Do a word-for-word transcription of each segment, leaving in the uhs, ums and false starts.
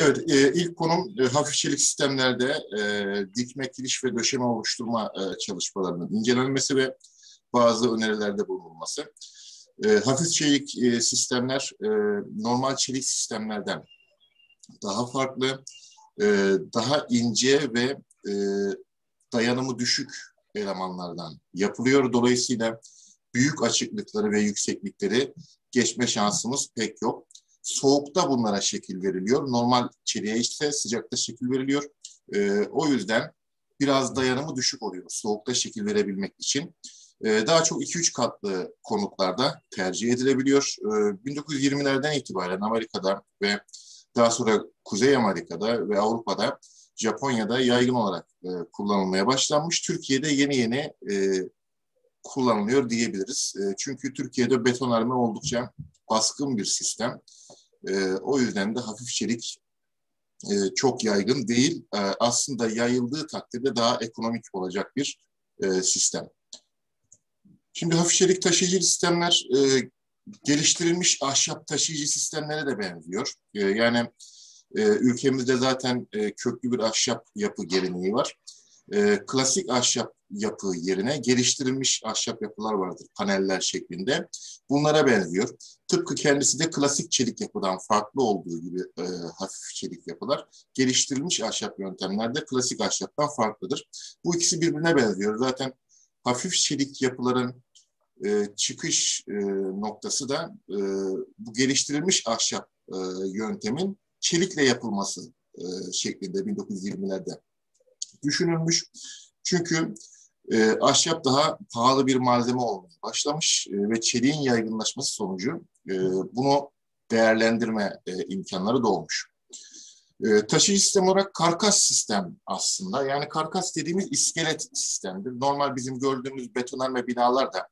Evet, e, ilk konum e, hafif çelik sistemlerde e, dikme, kiriş ve döşeme oluşturma e, çalışmalarının incelenmesi ve bazı önerilerde bulunulması. E, hafif çelik e, sistemler e, normal çelik sistemlerden daha farklı, e, daha ince ve e, dayanımı düşük elemanlardan yapılıyor. Dolayısıyla büyük açıklıkları ve yükseklikleri geçme şansımız pek yok. Soğukta bunlara şekil veriliyor. Normal çeliğe ise sıcakta şekil veriliyor. Ee, o yüzden biraz dayanımı düşük oluyor soğukta şekil verebilmek için. Ee, daha çok iki üç katlı konutlarda tercih edilebiliyor. Ee, bin dokuz yüz yirmilerden itibaren Amerika'da ve daha sonra Kuzey Amerika'da ve Avrupa'da, Japonya'da yaygın olarak e, kullanılmaya başlanmış. Türkiye'de yeni yeni e, kullanılıyor diyebiliriz. E, çünkü Türkiye'de betonarme oldukça baskın bir sistem. E, o yüzden de hafif çelik e, çok yaygın değil. E, aslında yayıldığı takdirde daha ekonomik olacak bir e, sistem. Şimdi hafif çelik taşıyıcı sistemler e, geliştirilmiş ahşap taşıyıcı sistemlere de benziyor. E, yani e, ülkemizde zaten e, köklü bir ahşap yapı geleneği var. E, klasik ahşap yapı yerine geliştirilmiş ahşap yapılar vardır, paneller şeklinde. Bunlara benziyor. Tıpkı kendisi de klasik çelik yapıdan farklı olduğu gibi e, hafif çelik yapılar, geliştirilmiş ahşap yöntemlerde klasik ahşaptan farklıdır. Bu ikisi birbirine benziyor. Zaten hafif çelik yapıların e, çıkış e, noktası da e, bu geliştirilmiş ahşap e, yöntemin çelikle yapılması e, şeklinde bin dokuz yüz yirmilerde düşünülmüş. Çünkü e, ahşap daha pahalı bir malzeme olmaya başlamış e, ve çeliğin yaygınlaşması sonucu e, bunu değerlendirme e, imkanları doğmuş. E, taşıyıcı sistem olarak karkas sistem aslında. Yani karkas dediğimiz iskelet sistemdir. Normal bizim gördüğümüz betonarme binalarda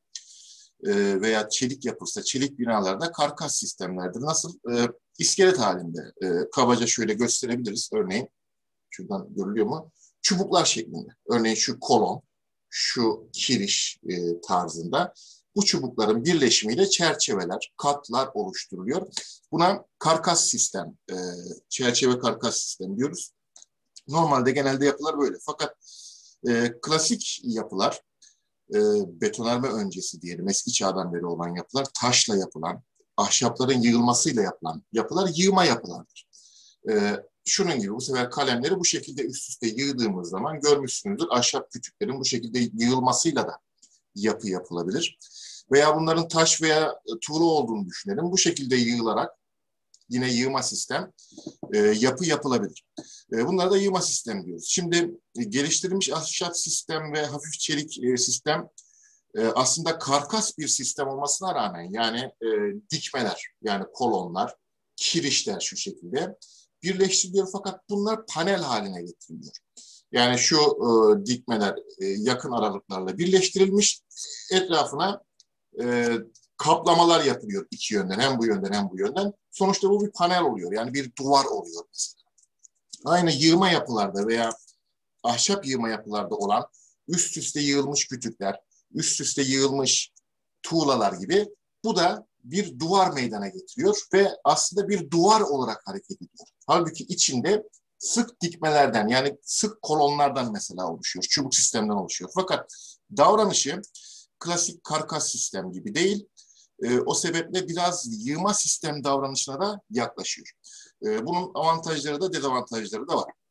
e, veya çelik yapılsa çelik binalarda karkas sistemlerdir. Nasıl? E, iskelet halinde. E, kabaca şöyle gösterebiliriz. Örneğin şuradan görülüyor mu? Çubuklar şeklinde. Örneğin şu kolon, şu kiriş e, tarzında. Bu çubukların birleşimiyle çerçeveler, katlar oluşturuluyor. Buna karkas sistem, e, çerçeve karkas sistem diyoruz. Normalde genelde yapılar böyle. Fakat e, klasik yapılar, e, betonarme öncesi diyelim, eski çağdan beri olan yapılar, taşla yapılan, ahşapların yığılmasıyla yapılan yapılar yığma yapılardır. E, Şunun gibi bu sefer kalemleri bu şekilde üst üste yığdığımız zaman görmüşsünüzdür. Ahşap kütüklerin bu şekilde yığılmasıyla da yapı yapılabilir. Veya bunların taş veya tuğla olduğunu düşünelim. Bu şekilde yığılarak yine yığma sistem e, yapı yapılabilir. E, bunlara da yığma sistem diyoruz. Şimdi e, geliştirilmiş ahşap sistem ve hafif çelik e, sistem e, aslında karkas bir sistem olmasına rağmen yani e, dikmeler yani kolonlar, kirişler şu şekilde birleştiriliyor fakat bunlar panel haline getiriliyor. Yani şu e, dikmeler e, yakın aralıklarla birleştirilmiş, etrafına e, kaplamalar yapılıyor iki yönden, hem bu yönden hem bu yönden. Sonuçta bu bir panel oluyor, yani bir duvar oluyor mesela. Aynı yığma yapılarda veya ahşap yığma yapılarda olan üst üste yığılmış kütükler, üst üste yığılmış tuğlalar gibi bu da bir duvar meydana getiriyor ve aslında bir duvar olarak hareket ediyor. Halbuki içinde sık dikmelerden yani sık kolonlardan mesela oluşuyor, çubuk sistemden oluşuyor. Fakat davranışı klasik karkas sistem gibi değil. E, o sebeple biraz yığma sistem davranışına da yaklaşıyor. E, bunun avantajları da dezavantajları da var.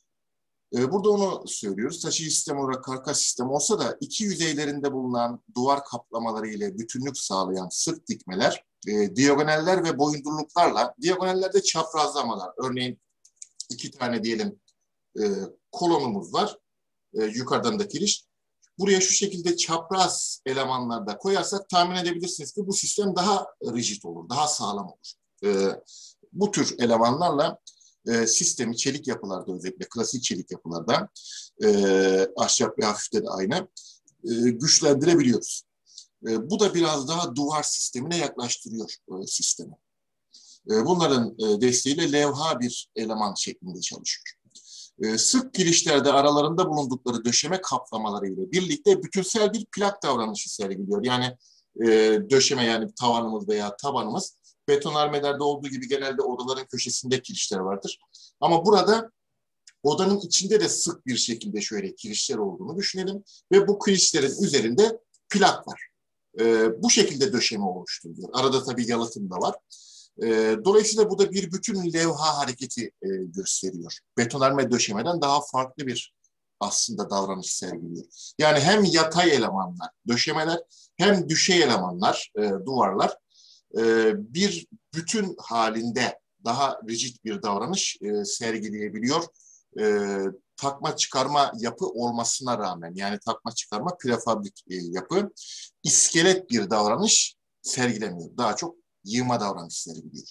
E, burada onu söylüyoruz. Taşıyıcı sistem olarak karkas sistem olsa da iki yüzeylerinde bulunan duvar kaplamaları ile bütünlük sağlayan sık dikmeler, e, diagonaller ve boyundurluklarla, diagonallerde çaprazlamalar, örneğin iki tane diyelim e, kolonumuz var, e, yukarıdan da kiriş. Buraya şu şekilde çapraz elemanlar da koyarsak tahmin edebilirsiniz ki bu sistem daha rigid olur, daha sağlam olur. E, bu tür elemanlarla e, sistemi çelik yapılarda, özellikle klasik çelik yapılarda, e, ahşap ve hafifte de aynı, e, güçlendirebiliyoruz. E, bu da biraz daha duvar sistemine yaklaştırıyor e, sistemi. E, bunların e, desteğiyle levha bir eleman şeklinde çalışıyor. E, sık girişlerde aralarında bulundukları döşeme kaplamaları ile birlikte bütünsel bir plak davranışı sergiliyor. Yani e, döşeme yani tavanımız veya tabanımız betonarmelerde olduğu gibi genelde odaların köşesinde kirişler vardır. Ama burada odanın içinde de sık bir şekilde şöyle kirişler olduğunu düşünelim ve bu kirişlerin üzerinde plak var. E, bu şekilde döşeme oluşturuyor. Arada tabii yalıtım da var. E, dolayısıyla bu da bir bütün levha hareketi e, gösteriyor. Betonarme döşemeden daha farklı bir aslında davranış sergiliyor. Yani hem yatay elemanlar, döşemeler, hem düşey elemanlar, e, duvarlar e, bir bütün halinde daha rigid bir davranış e, sergileyebiliyor. E, takma çıkarma yapı olmasına rağmen, yani takma çıkarma prefabrik e, yapı, iskelet bir davranış sergilemiyor. Daha çok yığma davranış sergiliyor.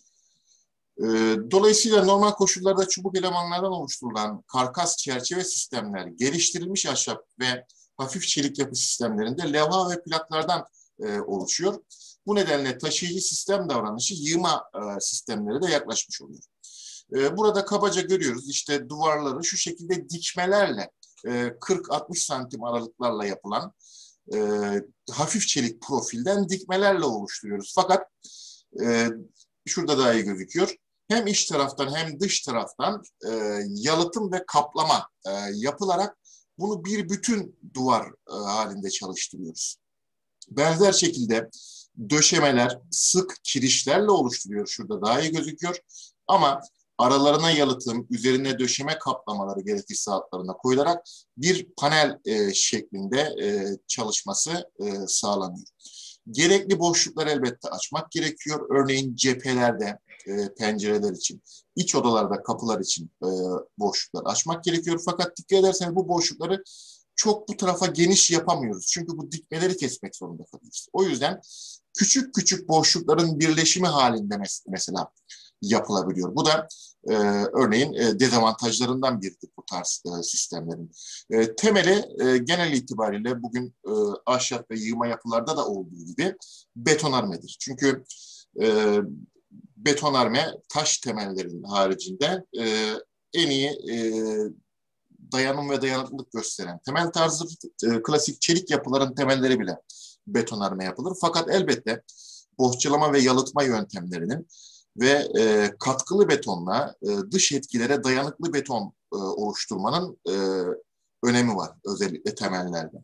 E, dolayısıyla normal koşullarda çubuk elemanlardan oluşturulan karkas çerçeve sistemler, geliştirilmiş ahşap ve hafif çelik yapı sistemlerinde levha ve plaklardan e, oluşuyor. Bu nedenle taşıyıcı sistem davranışı yığma e, sistemlere de yaklaşmış oluyor. E, burada kabaca görüyoruz işte duvarları şu şekilde dikmelerle e, kırk altmış santim aralıklarla yapılan e, hafif çelik profilden dikmelerle oluşturuyoruz. Fakat e, şurada daha iyi gözüküyor. Hem iç taraftan hem dış taraftan e, yalıtım ve kaplama e, yapılarak bunu bir bütün duvar e, halinde çalıştırıyoruz. Benzer şekilde döşemeler sık kirişlerle oluşturuyor. Şurada daha iyi gözüküyor. Ama aralarına yalıtım, üzerine döşeme kaplamaları gerekirse altlarına koyularak bir panel e, şeklinde e, çalışması e, sağlanıyor. Gerekli boşlukları elbette açmak gerekiyor. Örneğin cephelerde, e, pencereler için, iç odalarda kapılar için e, boşlukları açmak gerekiyor. Fakat dikkat ederseniz bu boşlukları çok bu tarafa geniş yapamıyoruz. Çünkü bu dikmeleri kesmek zorunda kalıyoruz. O yüzden küçük küçük boşlukların birleşimi halinde mes- mesela yapılabiliyor. Bu da e, örneğin e, dezavantajlarından biridir bu tarz e, sistemlerin. E, temeli e, genel itibariyle bugün e, ahşap ve yığma yapılarda da olduğu gibi betonarmedir. Çünkü e, betonarme taş temellerin haricinde e, en iyi e, dayanım ve dayanıklılık gösteren temel tarzı e, klasik çelik yapıların temelleri bile betonarme yapılır. Fakat elbette bohçalama ve yalıtma yöntemlerinin ve e, katkılı betonla e, dış etkilere dayanıklı beton e, oluşturmanın e, önemi var özellikle temellerde.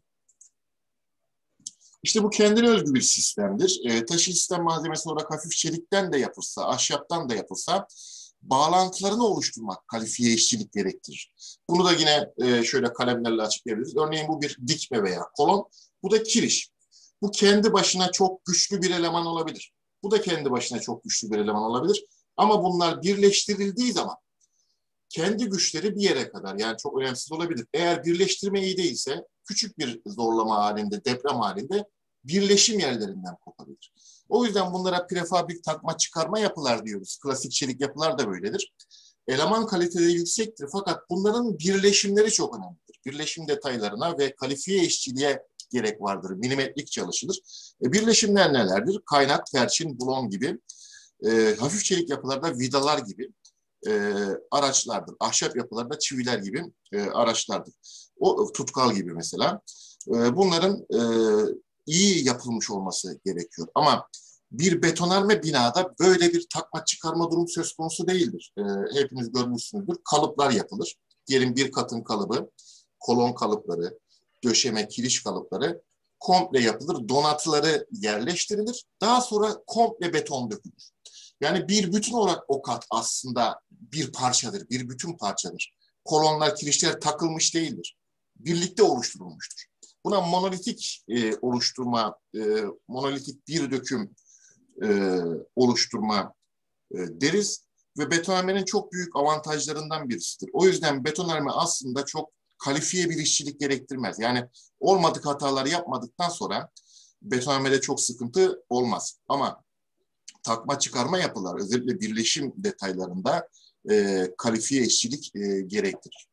İşte bu kendine özgü bir sistemdir. E, taşıyıcı sistem malzemesi olarak hafif çelikten de yapılsa, ahşaptan da yapılsa bağlantılarını oluşturmak kalifiye işçilik gerektirir. Bunu da yine e, şöyle kalemlerle açıklayabiliriz. Örneğin bu bir dikme veya kolon, bu da kiriş. Bu kendi başına çok güçlü bir eleman olabilir. Bu da kendi başına çok güçlü bir eleman olabilir. Ama bunlar birleştirildiği zaman kendi güçleri bir yere kadar, yani çok önemsiz olabilir. Eğer birleştirme iyi değilse küçük bir zorlama halinde, deprem halinde birleşim yerlerinden kopabilir. O yüzden bunlara prefabrik takma çıkarma yapılar diyoruz. Klasik çelik yapılar da böyledir. Eleman kaliteleri yüksektir fakat bunların birleşimleri çok önemlidir. Birleşim detaylarına ve kalifiye işçiliğe gerek vardır. Milimetrik çalışılır. E, birleşimler nelerdir? Kaynak, perçin, bulon gibi. E, hafif çelik yapılarda vidalar gibi e, araçlardır. Ahşap yapılarda çiviler gibi e, araçlardır. O tutkal gibi mesela. E, bunların e, iyi yapılmış olması gerekiyor. Ama bir betonarme binada böyle bir takma çıkarma durum söz konusu değildir. E, hepiniz görmüşsünüzdür. Kalıplar yapılır. Diyelim bir katın kalıbı, kolon kalıpları, döşeme, kiriş kalıpları komple yapılır. Donatıları yerleştirilir. Daha sonra komple beton dökülür. Yani bir bütün olarak o kat aslında bir parçadır, bir bütün parçadır. Kolonlar, kirişler takılmış değildir. Birlikte oluşturulmuştur. Buna monolitik e, oluşturma, e, monolitik bir döküm e, oluşturma e, deriz. Ve betonarmenin çok büyük avantajlarından birisidir. O yüzden betonarme aslında çok kalifiye bir işçilik gerektirmez. Yani olmadık hataları yapmadıktan sonra betonarmede çok sıkıntı olmaz. Ama takma çıkarma yapılar, özellikle birleşim detaylarında e, kalifiye işçilik e, gerektirir.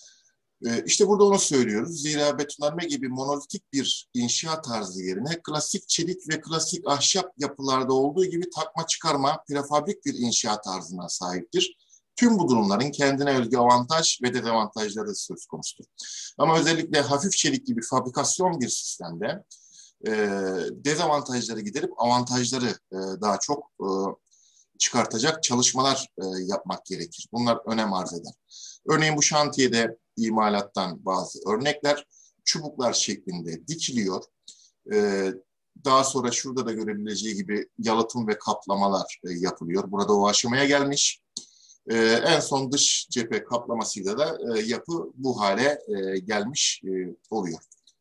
E, işte burada onu söylüyoruz. Zira betonarme gibi monolitik bir inşaat tarzı yerine klasik çelik ve klasik ahşap yapılarda olduğu gibi takma çıkarma, prefabrik bir inşaat tarzına sahiptir. Tüm bu durumların kendine özgü avantaj ve dezavantajları söz konusudur. Ama özellikle hafif çelik gibi fabrikasyon bir sistemde e, dezavantajları giderip avantajları e, daha çok e, çıkartacak çalışmalar e, yapmak gerekir. Bunlar önem arz eder. Örneğin bu şantiyede imalattan bazı örnekler çubuklar şeklinde dikiliyor. E, daha sonra şurada da görebileceği gibi yalıtım ve kaplamalar e, yapılıyor. Burada o aşamaya gelmiş. E, en son dış cephe kaplamasıyla da e, yapı bu hale e, gelmiş e, oluyor.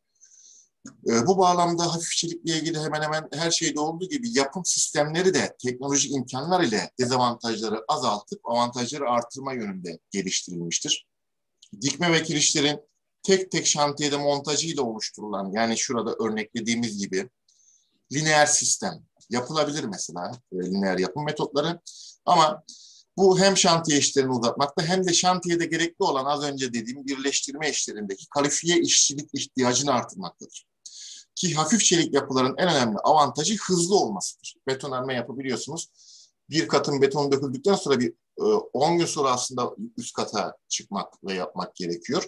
E, bu bağlamda hafifçilikle ilgili hemen hemen her şeyde olduğu gibi yapım sistemleri de teknolojik imkanlar ile dezavantajları azaltıp avantajları artırma yönünde geliştirilmiştir. Dikme ve kirişlerin tek tek şantiyede montajıyla oluşturulan, yani şurada örneklediğimiz gibi lineer sistem yapılabilir mesela, e, lineer yapım metotları. Ama bu hem şantiye işlerini uzatmakta hem de şantiyede gerekli olan az önce dediğim birleştirme işlerindeki kalifiye işçilik ihtiyacını artırmaktadır. Ki hafif çelik yapıların en önemli avantajı hızlı olmasıdır. Betonarme yapabiliyorsunuz. Bir katın betonu döküldükten sonra bir on gün sonra aslında üst kata çıkmak ve yapmak gerekiyor.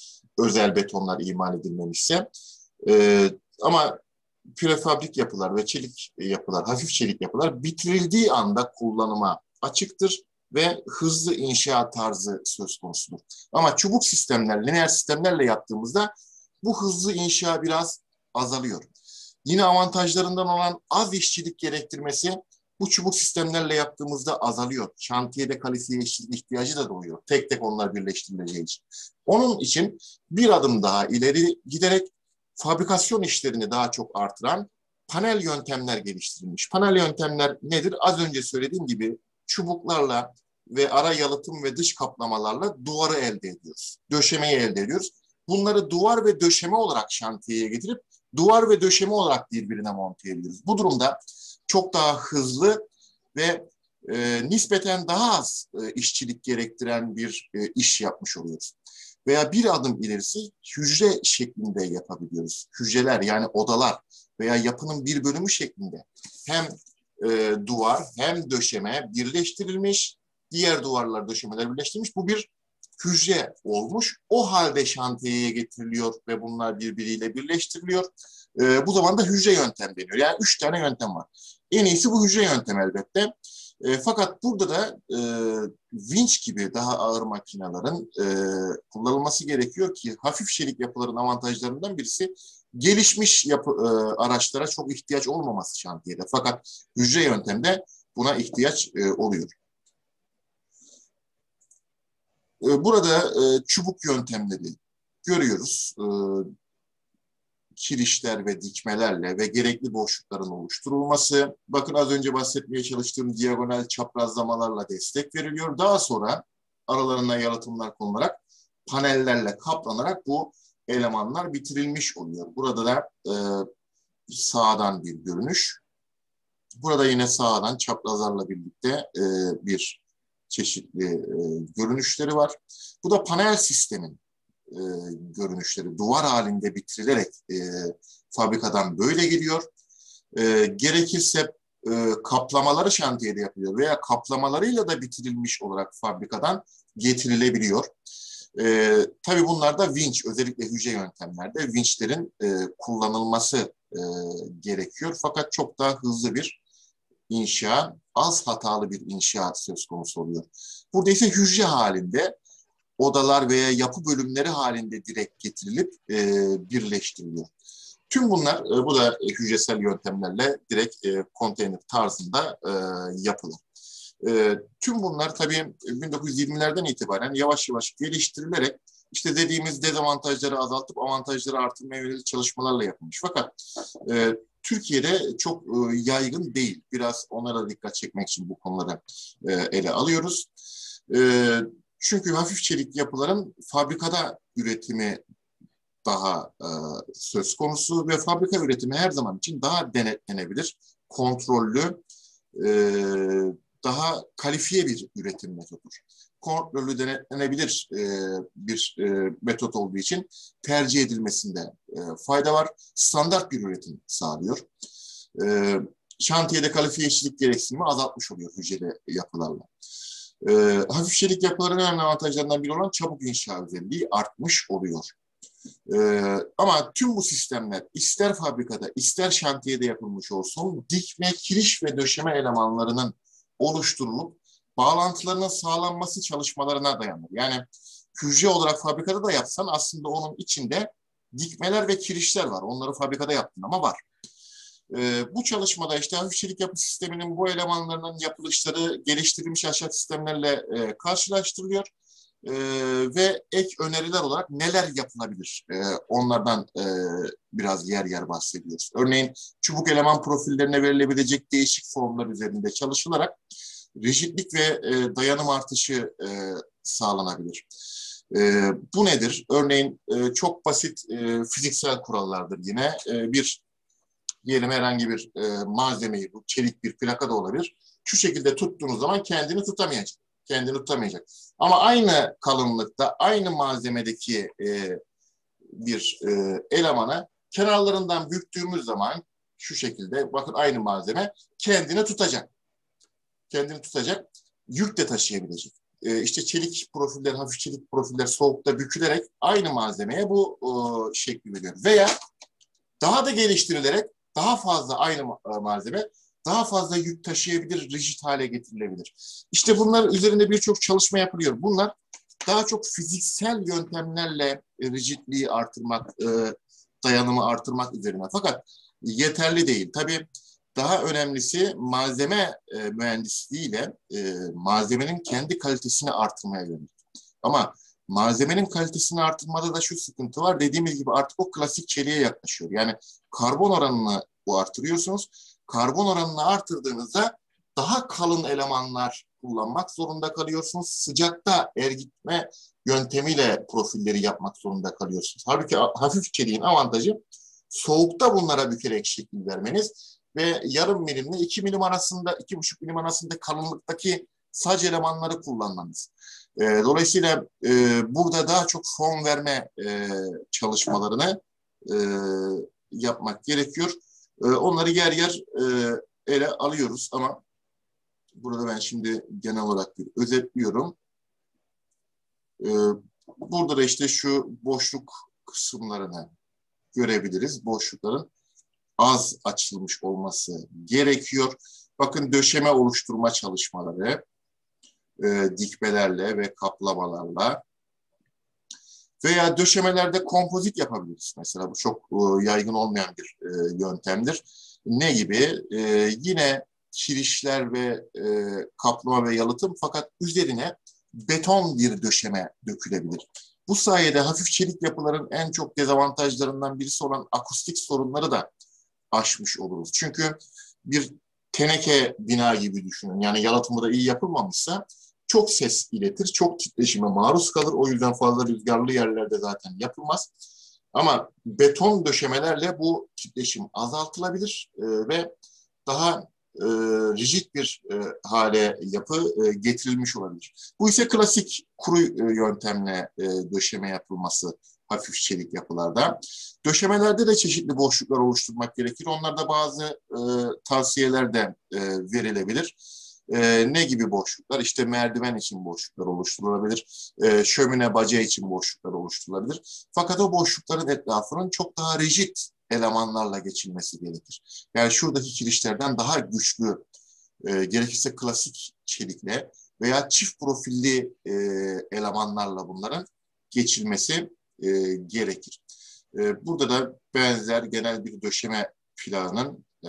Özel betonlar imal edilmemişse. Ee, ama prefabrik yapılar ve çelik yapılar, hafif çelik yapılar bitirildiği anda kullanıma açıktır ve hızlı inşaat tarzı söz konusudur. Ama çubuk sistemler, lineer sistemlerle yaptığımızda bu hızlı inşa biraz azalıyor. Yine avantajlarından olan az işçilik gerektirmesi bu çubuk sistemlerle yaptığımızda azalıyor. Şantiyede kalifiye işçilik ihtiyacı da doğuyor. Tek tek onlar birleştirileceği için. Onun için bir adım daha ileri giderek fabrikasyon işlerini daha çok artıran panel yöntemler geliştirilmiş. Panel yöntemler nedir? Az önce söylediğim gibi çubuklarla ve ara yalıtım ve dış kaplamalarla duvarı elde ediyoruz. Döşemeyi elde ediyoruz. Bunları duvar ve döşeme olarak şantiyeye getirip duvar ve döşeme olarak birbirine monte ediyoruz. Bu durumda çok daha hızlı ve e, nispeten daha az e, işçilik gerektiren bir e, iş yapmış oluyoruz. Veya bir adım ilerisi hücre şeklinde yapabiliyoruz. Hücreler yani odalar veya yapının bir bölümü şeklinde hem e, duvar hem döşeme birleştirilmiş, diğer duvarlar döşemeler birleştirilmiş. Bu bir hücre olmuş. O halde şantiyeye getiriliyor ve bunlar birbiriyle birleştiriliyor. E, bu zaman da hücre yöntem deniyor. Yani üç tane yöntem var. En iyisi bu hücre yöntem elbette. E, fakat burada da e, vinç gibi daha ağır makinelerin e, kullanılması gerekiyor ki hafif çelik yapıların avantajlarından birisi gelişmiş yapı, e, araçlara çok ihtiyaç olmaması şantiyede. Fakat hücre yöntemde buna ihtiyaç e, oluyor. E, burada e, çubuk yöntemleri görüyoruz. E, kirişler ve dikmelerle ve gerekli boşlukların oluşturulması. Bakın az önce bahsetmeye çalıştığım diagonal çaprazlamalarla destek veriliyor. Daha sonra aralarına yalıtımlar konularak panellerle kaplanarak bu elemanlar bitirilmiş oluyor. Burada da e, sağdan bir görünüş. Burada yine sağdan çaprazlarla birlikte e, bir çeşitli e, görünüşleri var. Bu da panel sistemin E, görünüşleri duvar halinde bitirilerek e, fabrikadan böyle geliyor. E, gerekirse e, kaplamaları şantiyede yapılıyor veya kaplamalarıyla da bitirilmiş olarak fabrikadan getirilebiliyor. E, tabii bunlar da vinç, özellikle hücre yöntemlerde vinçlerin e, kullanılması e, gerekiyor. Fakat çok daha hızlı bir inşa, az hatalı bir inşaat söz konusu oluyor. Burada ise hücre halinde odalar veya yapı bölümleri halinde direkt getirilip e, birleştiriliyor. Tüm bunlar, e, bu da e, hücresel yöntemlerle direkt e, konteyner tarzında e, yapılır. E, tüm bunlar tabii bin dokuz yüz yirmilerden itibaren yavaş yavaş geliştirilerek işte dediğimiz dezavantajları azaltıp avantajları artırmaya yönelik çalışmalarla yapılmış. Fakat e, Türkiye'de çok e, yaygın değil. Biraz onlara dikkat çekmek için bu konuları e, ele alıyoruz. E, Çünkü hafif çelik yapıların fabrikada üretimi daha e, söz konusu ve fabrika üretimi her zaman için daha denetlenebilir, kontrollü, e, daha kalifiye bir üretim metodudur. Kontrollü denetlenebilir e, bir e, metot olduğu için tercih edilmesinde e, fayda var. Standart bir üretim sağlıyor. E, şantiyede kalifiye işçilik gereksinimi azaltmış oluyor hücreli yapılarla. E, hafif çelik yapıların önemli avantajlarından biri olan çabuk inşa özelliği artmış oluyor. E, ama tüm bu sistemler ister fabrikada ister şantiyede yapılmış olsun dikme, kiriş ve döşeme elemanlarının oluşturulup bağlantılarının sağlanması çalışmalarına dayanır. Yani hücre olarak fabrikada da yapsan aslında onun içinde dikmeler ve kirişler var. Onları fabrikada yaptın ama var. Ee, bu çalışmada işte hafif çelik yapı sisteminin bu elemanlarının yapılışları geliştirilmiş ahşap sistemlerle e, karşılaştırılıyor. Ee, ve ek öneriler olarak neler yapılabilir? Ee, onlardan e, biraz yer yer bahsediyoruz. Örneğin çubuk eleman profillerine verilebilecek değişik formlar üzerinde çalışılarak rigidlik ve e, dayanım artışı e, sağlanabilir. E, bu nedir? Örneğin e, çok basit e, fiziksel kurallardır yine. E, bir diyelim herhangi bir e, malzemeyi, bu çelik bir plaka da olabilir. Şu şekilde tuttuğunuz zaman kendini tutamayacak. Kendini tutamayacak. Ama aynı kalınlıkta, aynı malzemedeki e, bir e, elemanı kenarlarından büktüğümüz zaman şu şekilde, bakın aynı malzeme kendini tutacak. Kendini tutacak, yük de taşıyabilecek. E, işte çelik profiller, hafif çelik profiller soğukta bükülerek aynı malzemeye bu e, şekli veriyor. Veya daha da geliştirilerek daha fazla aynı malzeme daha fazla yük taşıyabilir, rigid hale getirilebilir. İşte bunlar üzerinde birçok çalışma yapılıyor. Bunlar daha çok fiziksel yöntemlerle rigidliği artırmak, dayanımı artırmak üzerine. Fakat yeterli değil. Tabii daha önemlisi malzeme mühendisliğiyle malzemenin kendi kalitesini artırmaya yönelik. Ama malzemenin kalitesini artırmada da şu sıkıntı var. Dediğimiz gibi artık o klasik çeliğe yaklaşıyor. Yani karbon oranını bu artırıyorsunuz. Karbon oranını artırdığınızda daha kalın elemanlar kullanmak zorunda kalıyorsunuz. Sıcakta ergitme yöntemiyle profilleri yapmak zorunda kalıyorsunuz. Halbuki hafif çeliğin avantajı soğukta bunlara bükerek şekil vermeniz ve yarım milimle iki milim arasında, iki buçuk milim arasında kalınlıktaki sac elemanları kullanmanız. E, dolayısıyla e, burada daha çok form verme e, çalışmalarını e, yapmak gerekiyor. E, onları yer yer e, ele alıyoruz ama burada ben şimdi genel olarak bir özetliyorum. E, burada da işte şu boşluk kısımlarını görebiliriz. Boşlukların az açılmış olması gerekiyor. Bakın döşeme oluşturma çalışmaları, e, dikmelerle ve kaplamalarla veya döşemelerde kompozit yapabiliriz. Mesela bu çok e, yaygın olmayan bir e, yöntemdir. Ne gibi? E, yine kirişler ve e, kaplama ve yalıtım fakat üzerine beton bir döşeme dökülebilir. Bu sayede hafif çelik yapıların en çok dezavantajlarından birisi olan akustik sorunları da aşmış oluruz. Çünkü bir teneke bina gibi düşünün. Yani yalıtımı da iyi yapılmamışsa çok ses iletir, çok titreşime maruz kalır. O yüzden fazla rüzgarlı yerlerde zaten yapılmaz. Ama beton döşemelerle bu titreşim azaltılabilir e, ve daha e, rigid bir e, hale yapı e, getirilmiş olabilir. Bu ise klasik kuru e, yöntemle e, döşeme yapılması hafif çelik yapılarda. Döşemelerde de çeşitli boşluklar oluşturmak gerekir. Onlarda bazı e, tavsiyeler de e, verilebilir. E, ne gibi boşluklar? İşte merdiven için boşluklar oluşturulabilir. E, şömine baca için boşluklar oluşturulabilir. Fakat o boşlukların etrafının çok daha rigid elemanlarla geçilmesi gerekir. Yani şuradaki kirişlerden daha güçlü, e, gerekirse klasik çelikle veya çift profilli e, elemanlarla bunların geçilmesi e, gerekir. E, burada da benzer genel bir döşeme planının e,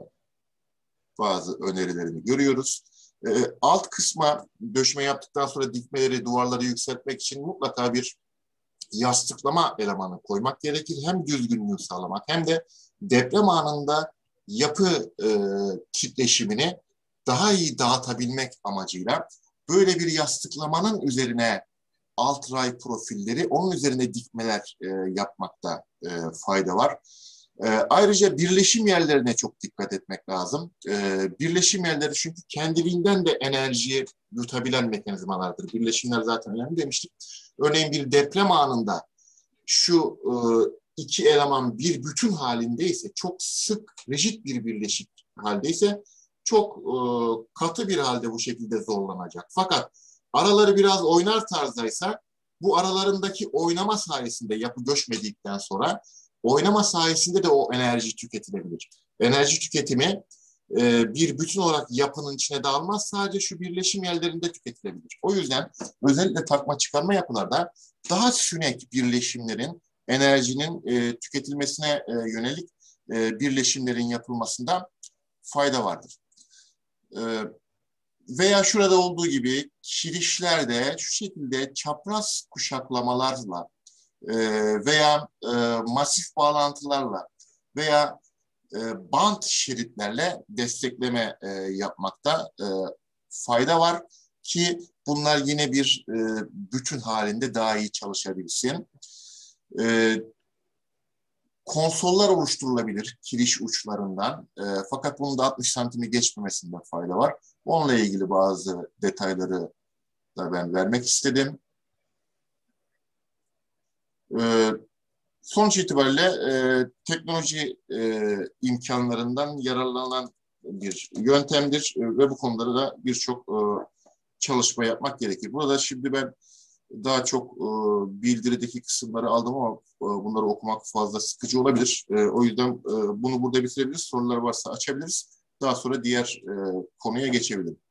bazı önerilerini görüyoruz. E, alt kısma döşeme yaptıktan sonra dikmeleri, duvarları yükseltmek için mutlaka bir yastıklama elemanı koymak gerekir. Hem düzgünlüğü sağlamak hem de deprem anında yapı e, titreşimini daha iyi dağıtabilmek amacıyla böyle bir yastıklamanın üzerine alt ray profilleri, onun üzerine dikmeler e, yapmakta e, fayda var. E, ayrıca birleşim yerlerine çok dikkat etmek lazım. E, birleşim yerleri çünkü kendiliğinden de enerjiyi yutabilen mekanizmalardır. Birleşimler zaten önemli demiştik. Örneğin bir deprem anında şu e, iki eleman bir bütün halindeyse, çok sık, rigid bir birleşik haldeyse, çok e, katı bir halde bu şekilde zorlanacak. Fakat araları biraz oynar tarzdaysa, bu aralarındaki oynama sayesinde yapı göçmedikten sonra oynama sayesinde de o enerji tüketilebilir. Enerji tüketimi e, bir bütün olarak yapının içine dağılmaz. Sadece şu birleşim yerlerinde tüketilebilir. O yüzden özellikle takma çıkarma yapılarda daha sünek birleşimlerin, enerjinin e, tüketilmesine e, yönelik e, birleşimlerin yapılmasında fayda vardır. E, veya şurada olduğu gibi kirişlerde şu şekilde çapraz kuşaklamalarla e, veya e, masif bağlantılarla veya e, bant şeritlerle destekleme e, yapmakta e, fayda var ki bunlar yine bir e, bütün halinde daha iyi çalışabilsin. E, konsollar oluşturulabilir kiriş uçlarından. E, fakat bunun da altmış santimi geçmemesinde fayda var. Onunla ilgili bazı detayları da ben vermek istedim. E, sonuç itibariyle e, teknoloji e, imkanlarından yararlanan bir yöntemdir e, ve bu konuda da birçok e, çalışma yapmak gerekir. Burada şimdi ben daha çok e, bildirideki kısımları aldım ama e, bunları okumak fazla sıkıcı olabilir. E, o yüzden e, bunu burada bitirebiliriz. Sorular varsa açabiliriz. Daha sonra diğer e, konuya geçebilirim.